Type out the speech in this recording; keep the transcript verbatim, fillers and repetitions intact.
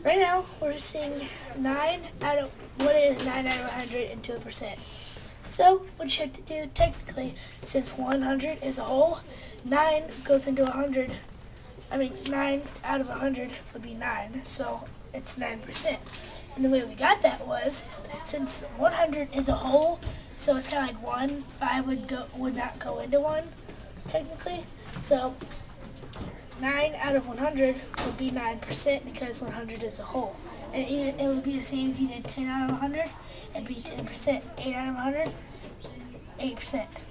Right now, we're seeing nine out of, what is nine out of one hundred into a percent. So, what you have to do, technically, since one hundred is a whole, nine goes into one hundred. I mean, nine out of one hundred would be nine, so it's nine percent. And the way we got that was, since one hundred is a whole, so it's kind of like one, five would go would not go into one, technically. So, nine out of one hundred would be nine percent because one hundred is a whole. And it, it would be the same if you did ten out of one hundred, it'd be ten percent. eight out of one hundred, eight percent.